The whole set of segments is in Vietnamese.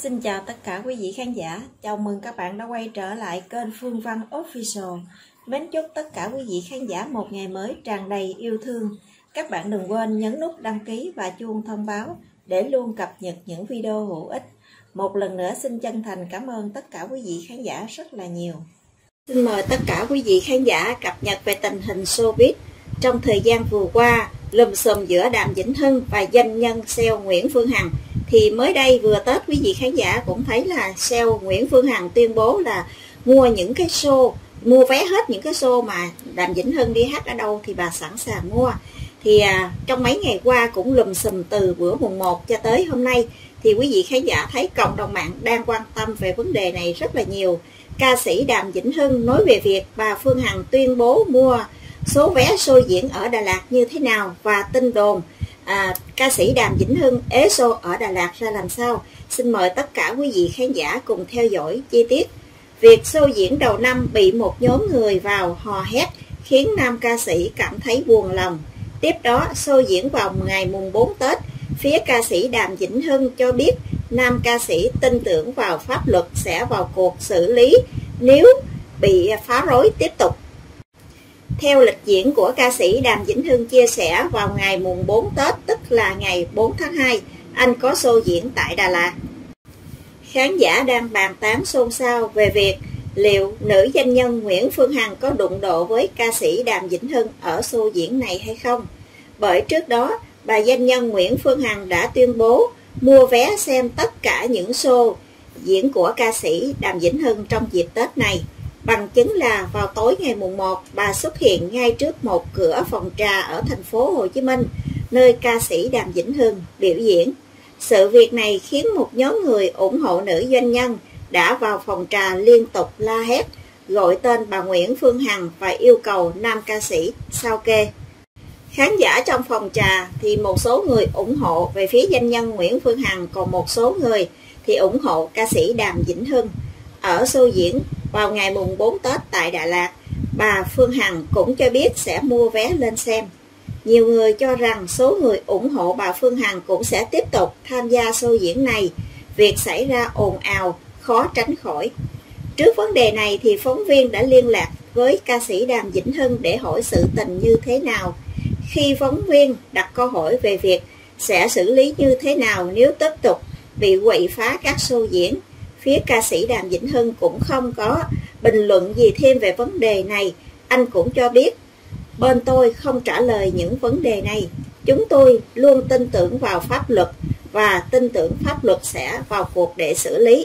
Xin chào tất cả quý vị khán giả, chào mừng các bạn đã quay trở lại kênh Phương Văn Official. Mến chúc tất cả quý vị khán giả một ngày mới tràn đầy yêu thương. Các bạn đừng quên nhấn nút đăng ký và chuông thông báo để luôn cập nhật những video hữu ích. Một lần nữa xin chân thành cảm ơn tất cả quý vị khán giả rất là nhiều. Xin mời tất cả quý vị khán giả cập nhật về tình hình showbiz trong thời gian vừa qua, lùm xùm giữa Đàm Vĩnh Hưng và doanh nhân sale Nguyễn Phương Hằng. Thì mới đây vừa Tết, quý vị khán giả cũng thấy là sale Nguyễn Phương Hằng tuyên bố là mua những cái show, mua vé hết những cái show mà Đàm Vĩnh Hưng đi hát ở đâu thì bà sẵn sàng mua. Thì trong mấy ngày qua cũng lùm xùm từ bữa mùng 1 cho tới hôm nay, thì quý vị khán giả thấy cộng đồng mạng đang quan tâm về vấn đề này rất là nhiều. Ca sĩ Đàm Vĩnh Hưng nói về việc bà Phương Hằng tuyên bố mua số vé show diễn ở Đà Lạt như thế nào, và tin đồn ca sĩ Đàm Vĩnh Hưng ế show ở Đà Lạt ra làm sao. Xin mời tất cả quý vị khán giả cùng theo dõi chi tiết. Việc show diễn đầu năm bị một nhóm người vào hò hét khiến nam ca sĩ cảm thấy buồn lòng. Tiếp đó, show diễn vào ngày mùng 4 Tết, phía ca sĩ Đàm Vĩnh Hưng cho biết nam ca sĩ tin tưởng vào pháp luật sẽ vào cuộc xử lý nếu bị phá rối tiếp tục. Theo lịch diễn của ca sĩ Đàm Vĩnh Hưng chia sẻ, vào ngày mùng 4 Tết, tức là ngày 4 tháng 2, anh có show diễn tại Đà Lạt. Khán giả đang bàn tán xôn xao về việc liệu nữ doanh nhân Nguyễn Phương Hằng có đụng độ với ca sĩ Đàm Vĩnh Hưng ở show diễn này hay không. Bởi trước đó, bà doanh nhân Nguyễn Phương Hằng đã tuyên bố mua vé xem tất cả những show diễn của ca sĩ Đàm Vĩnh Hưng trong dịp Tết này. Bằng chứng là vào tối ngày mùng 1, bà xuất hiện ngay trước một cửa phòng trà ở thành phố Hồ Chí Minh, nơi ca sĩ Đàm Vĩnh Hưng biểu diễn. Sự việc này khiến một nhóm người ủng hộ nữ doanh nhân đã vào phòng trà liên tục la hét, gọi tên bà Nguyễn Phương Hằng và yêu cầu nam ca sĩ sao kê. Khán giả trong phòng trà thì một số người ủng hộ về phía doanh nhân Nguyễn Phương Hằng, còn một số người thì ủng hộ ca sĩ Đàm Vĩnh Hưng. Ở show diễn vào ngày mùng 4 Tết tại Đà Lạt, bà Phương Hằng cũng cho biết sẽ mua vé lên xem. Nhiều người cho rằng số người ủng hộ bà Phương Hằng cũng sẽ tiếp tục tham gia show diễn này. Việc xảy ra ồn ào khó tránh khỏi. Trước vấn đề này thì phóng viên đã liên lạc với ca sĩ Đàm Vĩnh Hưng để hỏi sự tình như thế nào. Khi phóng viên đặt câu hỏi về việc sẽ xử lý như thế nào nếu tiếp tục bị quậy phá các show diễn, phía ca sĩ Đàm Vĩnh Hưng cũng không có bình luận gì thêm về vấn đề này. Anh cũng cho biết, bên tôi không trả lời những vấn đề này. Chúng tôi luôn tin tưởng vào pháp luật và tin tưởng pháp luật sẽ vào cuộc để xử lý.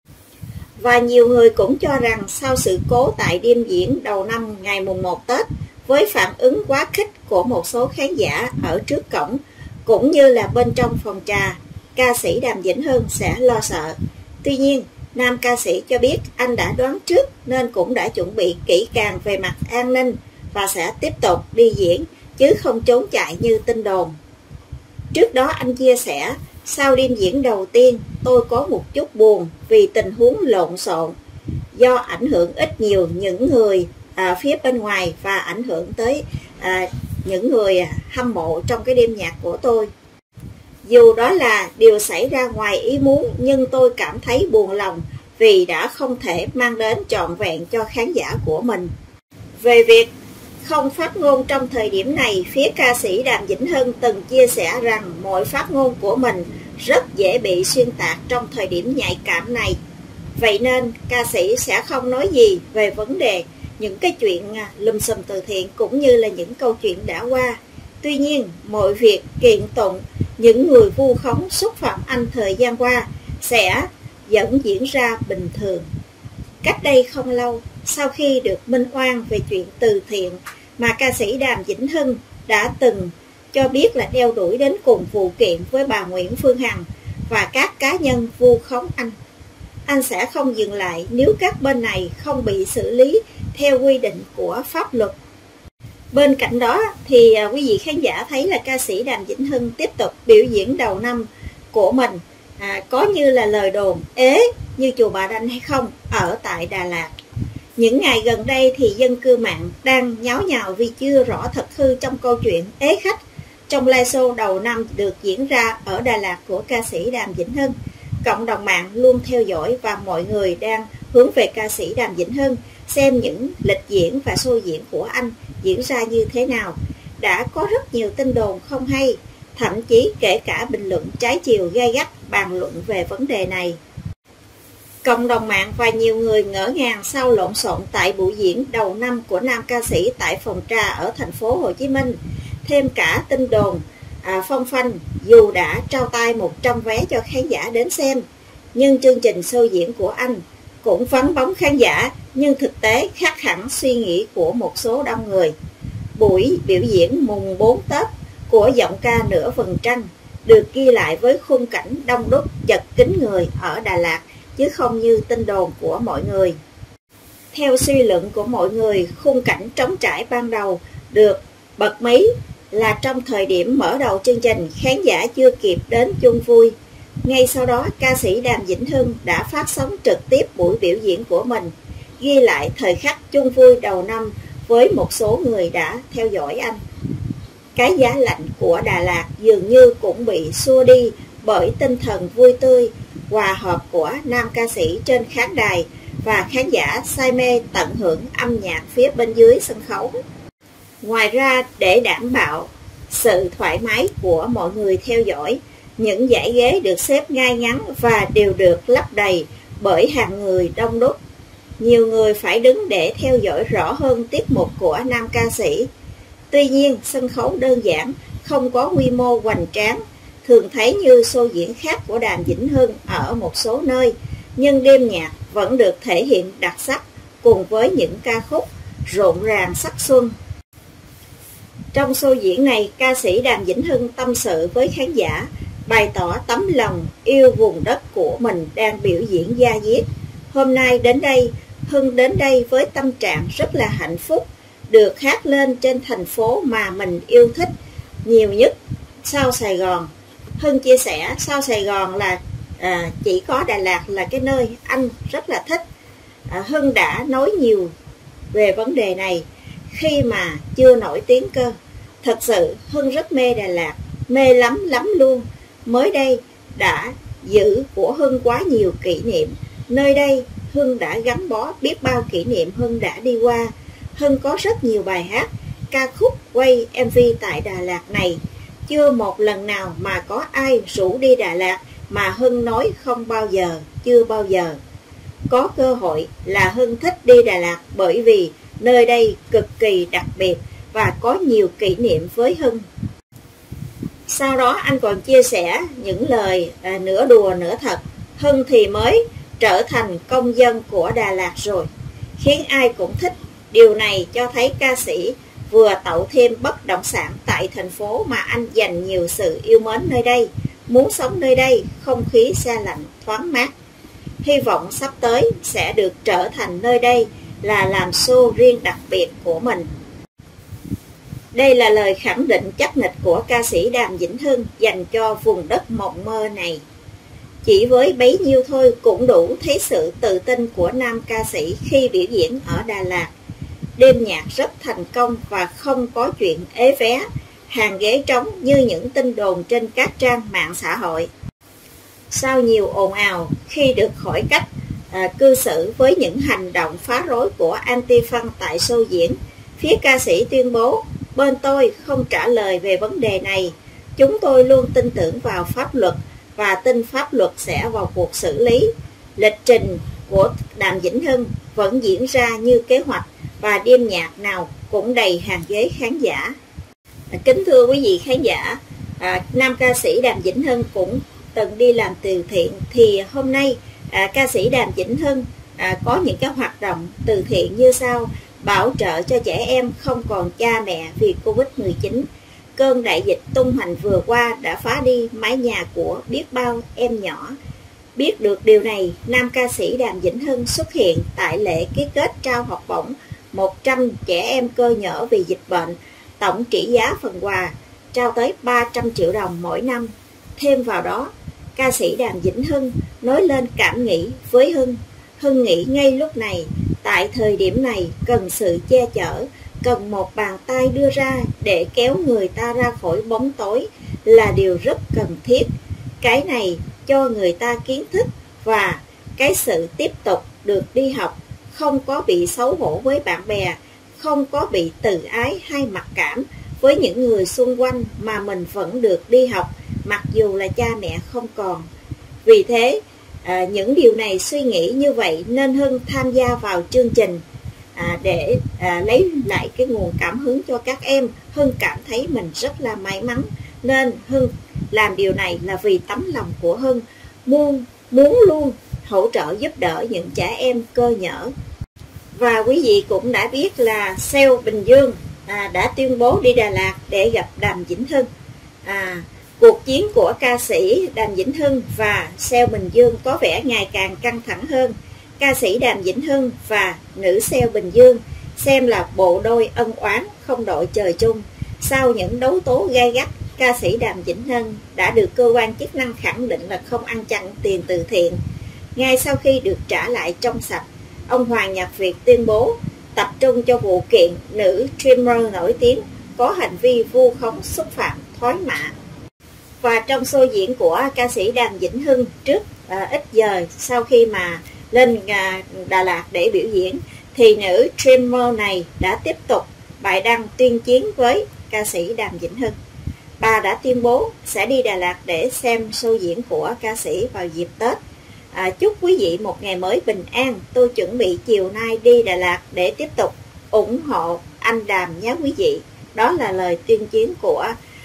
Và nhiều người cũng cho rằng sau sự cố tại đêm diễn đầu năm ngày mùng 1 Tết, với phản ứng quá khích của một số khán giả ở trước cổng cũng như là bên trong phòng trà, ca sĩ Đàm Vĩnh Hưng sẽ lo sợ. Tuy nhiên, nam ca sĩ cho biết anh đã đoán trước nên cũng đã chuẩn bị kỹ càng về mặt an ninh và sẽ tiếp tục đi diễn chứ không trốn chạy như tin đồn. Trước đó anh chia sẻ, sau đêm diễn đầu tiên tôi có một chút buồn vì tình huống lộn xộn do ảnh hưởng ít nhiều những người phía bên ngoài và ảnh hưởng tới những người hâm mộ trong cái đêm nhạc của tôi. Dù đó là điều xảy ra ngoài ý muốn, nhưng tôi cảm thấy buồn lòng vì đã không thể mang đến trọn vẹn cho khán giả của mình. Về việc không phát ngôn trong thời điểm này, phía ca sĩ Đàm Vĩnh Hưng từng chia sẻ rằng mọi phát ngôn của mình rất dễ bị xuyên tạc trong thời điểm nhạy cảm này. Vậy nên ca sĩ sẽ không nói gì về vấn đề những cái chuyện lùm xùm từ thiện cũng như là những câu chuyện đã qua. Tuy nhiên, mọi việc kiện tụng những người vu khống xúc phạm anh thời gian qua sẽ vẫn diễn ra bình thường. Cách đây không lâu, sau khi được minh oan về chuyện từ thiện mà ca sĩ Đàm Vĩnh Hưng đã từng cho biết là đeo đuổi đến cùng vụ kiện với bà Nguyễn Phương Hằng và các cá nhân vu khống anh sẽ không dừng lại nếu các bên này không bị xử lý theo quy định của pháp luật. Bên cạnh đó thì quý vị khán giả thấy là ca sĩ Đàm Vĩnh Hưng tiếp tục biểu diễn đầu năm của mình có như là lời đồn ế như chùa Bà Đanh hay không ở tại Đà Lạt. Những ngày gần đây thì dân cư mạng đang nháo nhào vì chưa rõ thật hư trong câu chuyện ế khách trong live show đầu năm được diễn ra ở Đà Lạt của ca sĩ Đàm Vĩnh Hưng. Cộng đồng mạng luôn theo dõi và mọi người đang hướng về ca sĩ Đàm Vĩnh Hưng, xem những lịch diễn và show diễn của anh diễn ra như thế nào. Đã có rất nhiều tin đồn không hay, thậm chí kể cả bình luận trái chiều gay gắt bàn luận về vấn đề này. Cộng đồng mạng và nhiều người ngỡ ngàng sau lộn xộn tại buổi diễn đầu năm của nam ca sĩ tại phòng trà ở thành phố Hồ Chí Minh. Thêm cả tin đồn phong phanh dù đã trao tay 100 vé cho khán giả đến xem, nhưng chương trình show diễn của anh cũng vắng bóng khán giả, nhưng thực tế khác hẳn suy nghĩ của một số đông người. Buổi biểu diễn mùng 4 Tết của giọng ca Nửa Vầng Trăng được ghi lại với khung cảnh đông đúc chật kín người ở Đà Lạt, chứ không như tin đồn của mọi người. Theo suy luận của mọi người, khung cảnh trống trải ban đầu được bật mí là trong thời điểm mở đầu chương trình, khán giả chưa kịp đến chung vui. Ngay sau đó, ca sĩ Đàm Vĩnh Hưng đã phát sóng trực tiếp buổi biểu diễn của mình, ghi lại thời khắc chung vui đầu năm với một số người đã theo dõi anh. Cái giá lạnh của Đà Lạt dường như cũng bị xua đi bởi tinh thần vui tươi, hòa hợp của nam ca sĩ trên khán đài và khán giả say mê tận hưởng âm nhạc phía bên dưới sân khấu. Ngoài ra, để đảm bảo sự thoải mái của mọi người theo dõi, những dãy ghế được xếp ngay ngắn và đều được lấp đầy bởi hàng người đông đúc. Nhiều người phải đứng để theo dõi rõ hơn tiết mục của nam ca sĩ. Tuy nhiên, sân khấu đơn giản, không có quy mô hoành tráng, thường thấy như show diễn khác của Đàm Vĩnh Hưng ở một số nơi, nhưng đêm nhạc vẫn được thể hiện đặc sắc cùng với những ca khúc rộn ràng sắc xuân. Trong show diễn này, ca sĩ Đàm Vĩnh Hưng tâm sự với khán giả, bày tỏ tấm lòng yêu vùng đất của mình đang biểu diễn da diết. Hôm nay đến đây, Hưng đến đây với tâm trạng rất là hạnh phúc, được hát lên trên thành phố mà mình yêu thích nhiều nhất sau Sài Gòn. Hưng chia sẻ sau Sài Gòn là chỉ có Đà Lạt là cái nơi anh rất là thích. Hưng đã nói nhiều về vấn đề này khi mà chưa nổi tiếng cơ. Thật sự Hưng rất mê Đà Lạt, mê lắm luôn. Mới đây đã giữ của Hưng quá nhiều kỷ niệm. Nơi đây Hưng đã gắn bó biết bao kỷ niệm Hưng đã đi qua. Hưng có rất nhiều bài hát, ca khúc, quay MV tại Đà Lạt này. Chưa một lần nào mà có ai rủ đi Đà Lạt mà Hưng nói không bao giờ, chưa bao giờ. Có cơ hội là Hưng thích đi Đà Lạt bởi vì nơi đây cực kỳ đặc biệt và có nhiều kỷ niệm với Hưng. Sau đó anh còn chia sẻ những lời nửa đùa nửa thật. Hưng thì mới trở thành công dân của Đà Lạt rồi, khiến ai cũng thích. Điều này cho thấy ca sĩ vừa tậu thêm bất động sản tại thành phố mà anh dành nhiều sự yêu mến nơi đây, muốn sống nơi đây, không khí se lạnh, thoáng mát. Hy vọng sắp tới sẽ được trở thành nơi đây là làm show riêng đặc biệt của mình. Đây là lời khẳng định chắc nịch của ca sĩ Đàm Vĩnh Hưng dành cho vùng đất mộng mơ này. Chỉ với bấy nhiêu thôi cũng đủ thấy sự tự tin của nam ca sĩ khi biểu diễn ở Đà Lạt. Đêm nhạc rất thành công và không có chuyện ế vé, hàng ghế trống như những tin đồn trên các trang mạng xã hội. Sau nhiều ồn ào khi được hỏi cách cư xử với những hành động phá rối của anti-fan tại show diễn, phía ca sĩ tuyên bố, bên tôi không trả lời về vấn đề này. Chúng tôi luôn tin tưởng vào pháp luật và tin pháp luật sẽ vào cuộc xử lý. Lịch trình của Đàm Vĩnh Hưng vẫn diễn ra như kế hoạch và đêm nhạc nào cũng đầy hàng ghế khán giả. Kính thưa quý vị khán giả, nam ca sĩ Đàm Vĩnh Hưng cũng từng đi làm từ thiện. Thì hôm nay ca sĩ Đàm Vĩnh Hưng có những cái hoạt động từ thiện như sau: bảo trợ cho trẻ em không còn cha mẹ vì Covid-19. Cơn đại dịch tung hoành vừa qua đã phá đi mái nhà của biết bao em nhỏ. Biết được điều này, nam ca sĩ Đàm Vĩnh Hưng xuất hiện tại lễ ký kết trao học bổng 100 trẻ em cơ nhở vì dịch bệnh. Tổng trị giá phần quà trao tới 300 triệu đồng mỗi năm. Thêm vào đó, ca sĩ Đàm Vĩnh Hưng nói lên cảm nghĩ với Hưng. Hưng nghĩ ngay lúc này, tại thời điểm này cần sự che chở, cần một bàn tay đưa ra để kéo người ta ra khỏi bóng tối là điều rất cần thiết. Cái này cho người ta kiến thức và cái sự tiếp tục được đi học, không có bị xấu hổ với bạn bè, không có bị tự ái hay mặc cảm với những người xung quanh, mà mình vẫn được đi học mặc dù là cha mẹ không còn. Vì thế, những điều này suy nghĩ như vậy nên Hưng tham gia vào chương trình để lấy lại cái nguồn cảm hứng cho các em. Hưng cảm thấy mình rất là may mắn, nên Hưng làm điều này là vì tấm lòng của Hưng muốn luôn hỗ trợ giúp đỡ những trẻ em cơ nhở. Và quý vị cũng đã biết là Sale Bình Dương đã tuyên bố đi Đà Lạt để gặp Đàm Vĩnh Hưng. Cuộc chiến của ca sĩ Đàm Vĩnh Hưng và Sale Bình Dương có vẻ ngày càng căng thẳng hơn. Ca sĩ Đàm Vĩnh Hưng và nữ Sale Bình Dương xem là bộ đôi ân oán không đội trời chung. Sau những đấu tố gay gắt, ca sĩ Đàm Vĩnh Hưng đã được cơ quan chức năng khẳng định là không ăn chặn tiền từ thiện. Ngay sau khi được trả lại trong sạch, ông Hoàng Nhật Việt tuyên bố tập trung cho vụ kiện nữ streamer nổi tiếng có hành vi vu khống xúc phạm thói mạ. Và trong show diễn của ca sĩ Đàm Vĩnh Hưng trước ít giờ sau khi mà lên Đà Lạt để biểu diễn, thì nữ streamer này đã tiếp tục bài đăng tuyên chiến với ca sĩ Đàm Vĩnh Hưng. Bà đã tuyên bố sẽ đi Đà Lạt để xem show diễn của ca sĩ vào dịp Tết. Chúc quý vị một ngày mới bình an. Tôi chuẩn bị chiều nay đi Đà Lạt để tiếp tục ủng hộ anh Đàm nhé quý vị. Đó là lời tuyên chiến của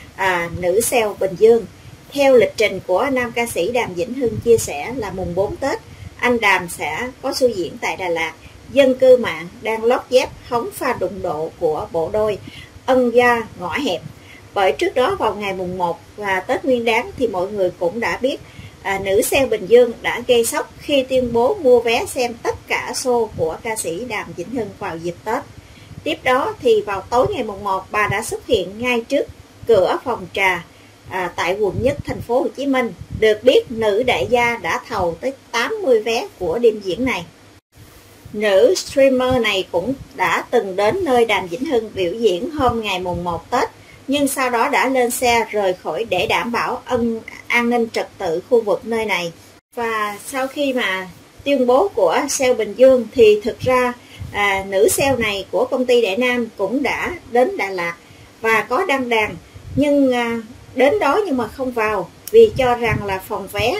nữ Sale Bình Dương. Theo lịch trình của nam ca sĩ Đàm Vĩnh Hưng chia sẻ là mùng 4 Tết, anh Đàm sẽ có show diễn tại Đà Lạt. Dân cư mạng đang lót dép hóng pha đụng độ của bộ đôi ân gia ngõ hẹp. Bởi trước đó vào ngày mùng 1 và Tết Nguyên Đán thì mọi người cũng đã biết nữ Sale Bình Dương đã gây sốc khi tuyên bố mua vé xem tất cả show của ca sĩ Đàm Vĩnh Hưng vào dịp Tết. Tiếp đó thì vào tối ngày mùng 1, bà đã xuất hiện ngay trước cửa phòng trà tại quận Nhất, thành phố Hồ Chí Minh. Được biết nữ đại gia đã thầu tới 80 vé của đêm diễn này. Nữ streamer này cũng đã từng đến nơi Đàm Vĩnh Hưng biểu diễn hôm ngày mùng 1 Tết, nhưng sau đó đã lên xe rời khỏi để đảm bảo an ninh trật tự khu vực nơi này. Và sau khi mà tuyên bố của Sale Bình Dương thì thực ra nữ sale này của công ty Đại Nam cũng đã đến Đà Lạt và có đăng đàn, nhưng đến đó nhưng mà không vào vì cho rằng là phòng vé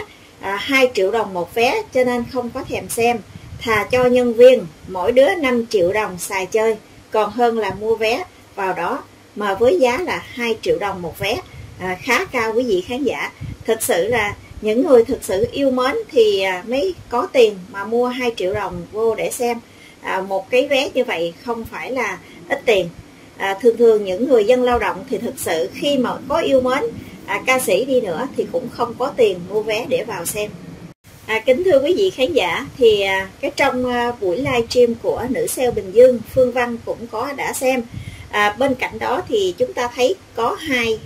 2 triệu đồng một vé, cho nên không có thèm xem. Thà cho nhân viên mỗi đứa 5 triệu đồng xài chơi còn hơn là mua vé vào đó mà với giá là 2 triệu đồng một vé, khá cao quý vị khán giả. Thực sự là những người thực sự yêu mến thì mới có tiền mà mua 2 triệu đồng vô để xem. Một cái vé như vậy không phải là ít tiền. Thường những người dân lao động thì thực sự khi mà có yêu mến ca sĩ đi nữa thì cũng không có tiền mua vé để vào xem. Kính thưa quý vị khán giả, thì trong buổi livestream của nữ Sale Bình Dương, Phương Văn cũng đã xem. Bên cạnh đó thì chúng ta thấy có hai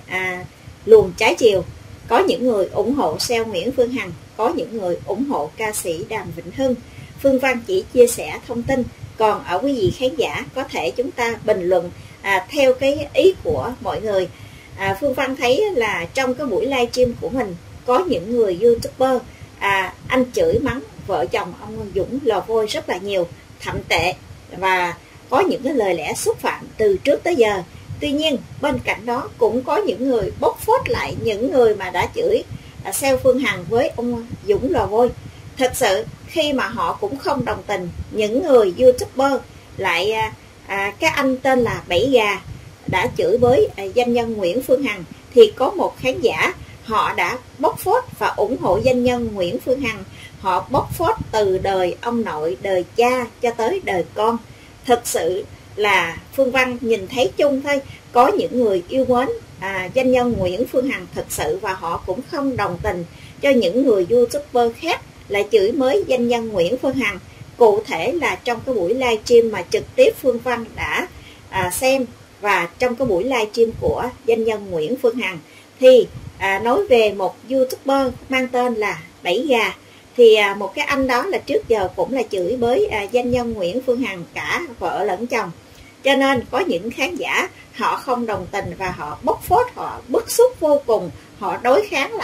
luồng trái chiều. Có những người ủng hộ Sale Nguyễn Phương Hằng, có những người ủng hộ ca sĩ Đàm Vĩnh Hưng. Phương Văn chỉ chia sẻ thông tin, còn ở quý vị khán giả có thể chúng ta bình luận theo cái ý của mọi người. Phương Văn thấy là trong cái buổi livestream của mình có những người YouTuber anh chửi mắng vợ chồng ông Dũng Lò Vôi rất là nhiều, thậm tệ và có những cái lời lẽ xúc phạm từ trước tới giờ. Tuy nhiên bên cạnh đó cũng có những người bóc phốt lại những người mà đã chửi Sale Phương Hằng với ông Dũng Lò Vôi. Thật sự khi mà họ cũng không đồng tình, những người YouTuber lại cái anh tên là Bảy Gà đã chửi với doanh nhân Nguyễn Phương Hằng, thì có một khán giả họ đã bóc phốt và ủng hộ doanh nhân Nguyễn Phương Hằng. Họ bóc phốt từ đời ông nội, đời cha cho tới đời con. Thật sự là Phương Văn nhìn thấy chung thôi, có những người yêu mến doanh nhân Nguyễn Phương Hằng thật sự, và họ cũng không đồng tình cho những người YouTuber khác lại chửi mới doanh nhân Nguyễn Phương Hằng. Cụ thể là trong cái buổi livestream mà trực tiếp Phương Văn đã xem, và trong cái buổi livestream của doanh nhân Nguyễn Phương Hằng thì nói về một YouTuber mang tên là Bảy Gà. Thì một cái anh đó là trước giờ cũng là chửi bới doanh nhân Nguyễn Phương Hằng, cả vợ lẫn chồng. Cho nên có những khán giả họ không đồng tình và họ bóc phốt, họ bức xúc vô cùng, họ đối kháng lại,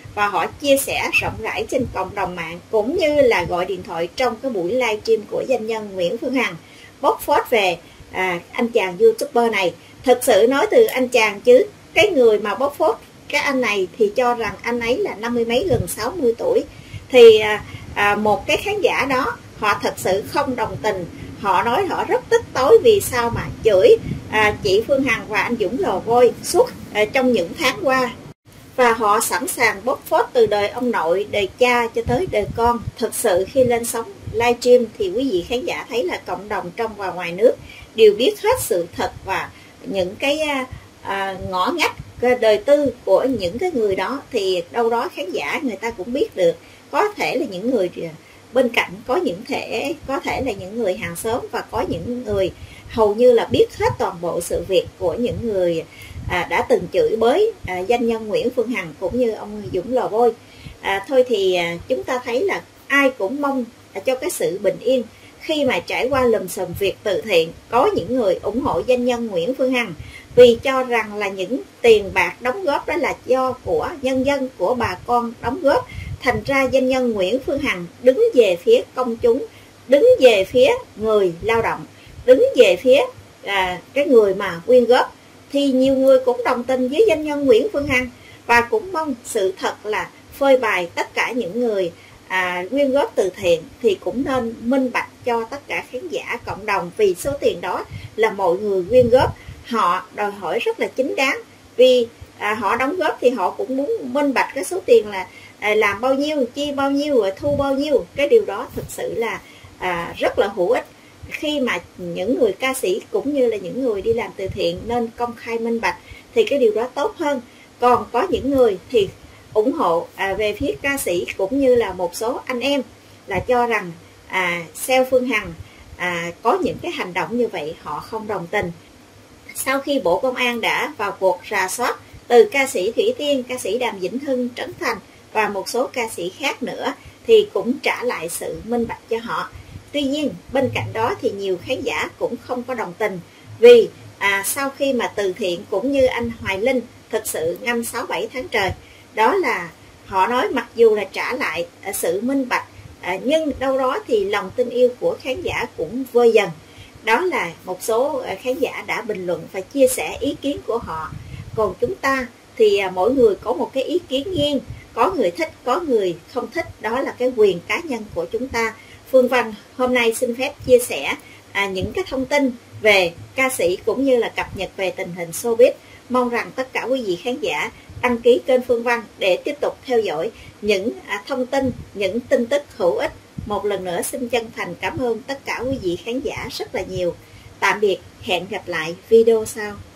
và họ chia sẻ rộng rãi trên cộng đồng mạng cũng như là gọi điện thoại trong cái buổi livestream của doanh nhân Nguyễn Phương Hằng bóc phốt về anh chàng YouTuber này. Thực sự nói từ anh chàng chứ cái người mà bóc phốt cái anh này thì cho rằng anh ấy là 50 mấy gần 60 tuổi. Thì một cái khán giả đó họ thật sự không đồng tình, họ nói họ rất tức tối vì sao mà chửi chị Phương Hằng và anh Dũng Lò Vôi suốt trong những tháng qua, và họ sẵn sàng bóc phốt từ đời ông nội, đời cha cho tới đời con. Thực sự khi lên sóng livestream thì quý vị khán giả thấy là cộng đồng trong và ngoài nước đều biết hết sự thật và những cái ngõ ngách đời tư của những cái người đó, thì đâu đó khán giả người ta cũng biết được. Có thể là những người bên cạnh, có thể là những người hàng xóm, và có những người hầu như là biết hết toàn bộ sự việc của những người đã từng chửi bới doanh nhân Nguyễn Phương Hằng cũng như ông Dũng Lò Vôi. Thôi thì chúng ta thấy là ai cũng mong cho cái sự bình yên khi mà trải qua lùm xùm việc từ thiện. Có những người ủng hộ doanh nhân Nguyễn Phương Hằng vì cho rằng là những tiền bạc đóng góp đó là do của nhân dân, của bà con đóng góp. Thành ra doanh nhân Nguyễn Phương Hằng đứng về phía công chúng, đứng về phía người lao động, đứng về phía cái người mà quyên góp. Thì nhiều người cũng đồng tình với doanh nhân Nguyễn Phương Hằng và cũng mong sự thật là phơi bày tất cả những người quyên góp từ thiện thì cũng nên minh bạch cho tất cả khán giả cộng đồng, vì số tiền đó là mọi người quyên góp. Họ đòi hỏi rất là chính đáng, vì họ đóng góp thì họ cũng muốn minh bạch cái số tiền là làm bao nhiêu, chi bao nhiêu, rồi thu bao nhiêu. Cái điều đó thực sự là rất là hữu ích khi mà những người ca sĩ cũng như là những người đi làm từ thiện nên công khai minh bạch thì cái điều đó tốt hơn. Còn có những người thì ủng hộ về phía ca sĩ cũng như là một số anh em là cho rằng sale Phương Hằng có những cái hành động như vậy họ không đồng tình. Sau khi Bộ Công an đã vào cuộc rà soát từ ca sĩ Thủy Tiên, ca sĩ Đàm Vĩnh Hưng, Trấn Thành và một số ca sĩ khác nữa thì cũng trả lại sự minh bạch cho họ. Tuy nhiên bên cạnh đó thì nhiều khán giả cũng không có đồng tình, vì sau khi mà từ thiện cũng như anh Hoài Linh thực sự ngâm 6-7 tháng trời, đó là họ nói mặc dù là trả lại sự minh bạch nhưng đâu đó thì lòng tin yêu của khán giả cũng vơi dần. Đó là một số khán giả đã bình luận và chia sẻ ý kiến của họ. Còn chúng ta thì mỗi người có một cái ý kiến riêng, có người thích, có người không thích, đó là cái quyền cá nhân của chúng ta. Phương Văn hôm nay xin phép chia sẻ những cái thông tin về ca sĩ cũng như là cập nhật về tình hình showbiz. Mong rằng tất cả quý vị khán giả đăng ký kênh Phương Văn để tiếp tục theo dõi những thông tin, những tin tức hữu ích. Một lần nữa xin chân thành cảm ơn tất cả quý vị khán giả rất là nhiều. Tạm biệt, hẹn gặp lại video sau.